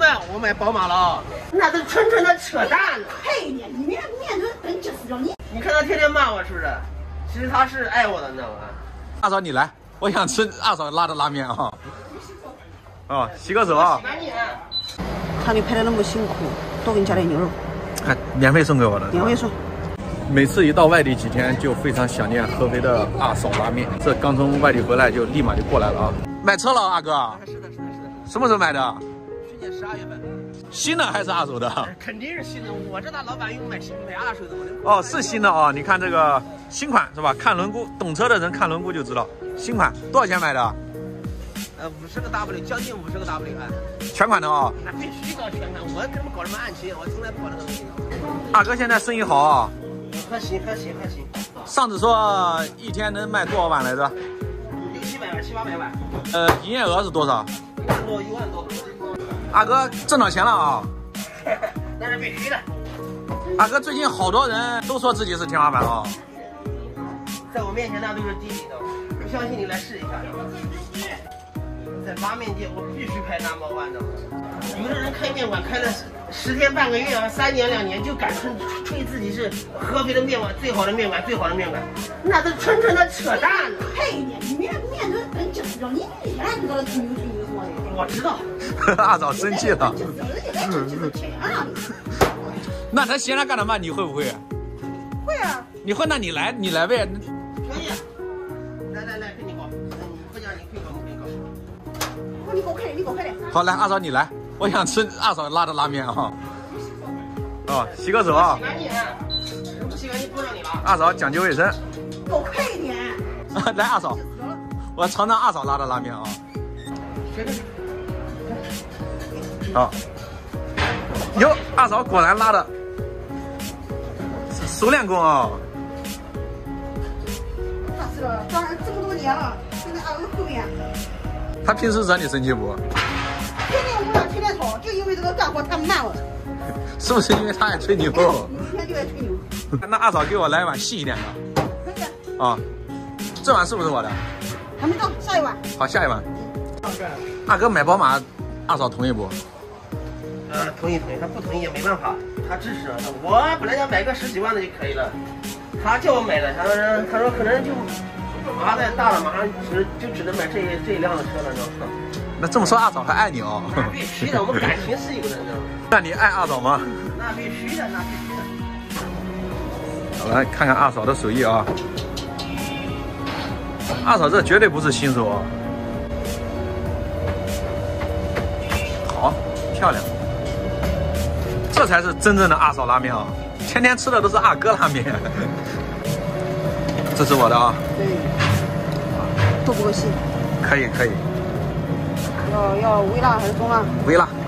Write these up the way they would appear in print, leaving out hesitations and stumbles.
万，我买宝马了，那都纯纯的扯淡了。 嘿，你面对跟就是让你。 你看他天天骂我是不是？其实他是爱我的，你知道吗？ 二嫂你来，我想吃二嫂拉的拉面啊。哦，洗个手啊。 赶紧。 看你拍的那么辛苦，多给你加点牛肉。 还免费送给我的。 免费送。 每次一到外地几天，就非常想念合肥的二嫂拉面。这刚从外地回来，就立马就过来了啊！买车了，阿哥？ 是的。 什么时候买的？ 去年12月份。 新的还是二手的？ 肯定是新的，我这大老板又买二手的。 哦，是新的哦。你看这个新款是吧？看轮毂，懂车的人看轮毂就知道。新款多少钱买的 ？50个 W， 将近50个 W 啊！ 全款的啊？ 那必须搞全款，我怎么搞什么暗期？我从来不搞那个东西。 二哥现在生意好啊？ 还行。 上次说一天能卖多少碗来着 ？600-700万，700-800万。 营业额是多少 ？1万多。 阿哥挣到钱了啊？ 那是必须的。 阿哥最近好多人都说自己是天花板啊。 在我面前那都是低底的，不相信你来试一下。在拉面界，我必须拍number one的。有的人开面馆开了10天半个月啊，3年2年就敢吹自己是合肥的面馆最好的面馆，那都纯纯的扯淡了。 嘿，你面对跟就是让你看知道吹牛说的。 我知道。 二嫂生气了。那他闲着干什么？你会不会？ 会啊。 你会？那你来呗。 可以。来，跟你搞。不讲你可以搞，我可以搞。 你给我快点。 好，来，二嫂你来，我想吃二嫂拉的拉面啊。哦，洗个手啊。 洗干净，不洗干净不让你拉。 二嫂讲究卫生。 给我快一点。 来，二嫂，我尝尝二嫂拉的拉面啊。好。哟，二嫂果然拉的熟练工啊。 那是了，当然这么多年了，现在二哥后面。 他平时惹你生气不？ 天天无聊，天天吵，就因为这个干活太慢了。 是不是因为他爱吹牛？ 一天就爱吹牛。 那二嫂给我来一碗细一点的。 可以。 啊，这碗是不是我的？ 还没到，下一碗。 好，下一碗。二哥买宝马，二嫂同意不？ 同意，他不同意也没办法，他支持。我本来要买个10几万的就可以了，他叫我买的，他说可能就麻太大了，马上只能买这一辆的车了，你知道吗？ 那这么说，二嫂还爱你哦？ 那必须的，我们感情是有的，你知道吗？ 那你爱二嫂吗？ 那必须的。 好，来看看二嫂的手艺啊。二嫂这绝对不是新手啊。好，漂亮。这才是真正的二嫂拉面啊！天天吃的都是二哥拉面。这是我的啊。 对。够不够细？ 可以。 要微辣还是中辣？ 微辣。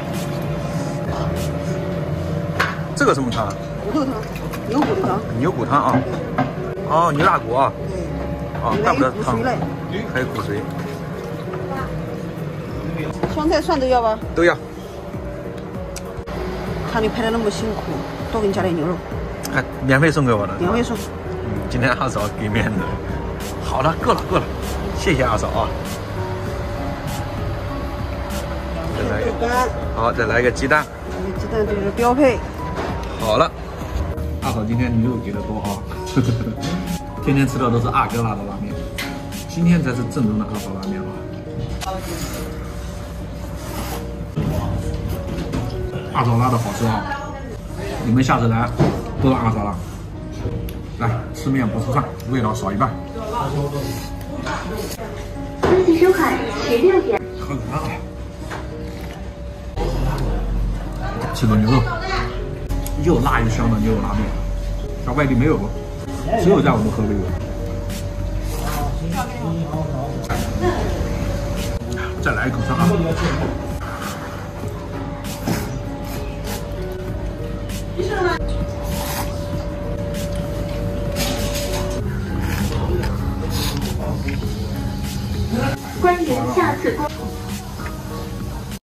这个什么汤？ 骨头汤，牛骨头汤。 牛骨汤啊。哦，牛大骨啊。 对。 哦，怪不得汤。还有骨髓。 香菜蒜都要吧？ 都要。 看你拍的那么辛苦，多给你加点牛肉。 还免费送给我的。 免费送。 今天二嫂给面子。好了，够了，谢谢二嫂啊。再来一个。好，再来一个鸡蛋。 鸡蛋这是标配。 好了，二嫂今天牛肉给的多啊。天天吃的都是二哥拉的拉面，今天才是正宗的二嫂拉面啊。二嫂拉的好吃啊！你们下次来都让二嫂拉。来，吃面不吃饭，味道少一半。 恭喜收看16点。 喝个汤啊！吃个牛肉，又辣又香的牛肉拉面，在外地没有过，只有在我们合肥有。再来一口汤啊！ 欢迎下次光。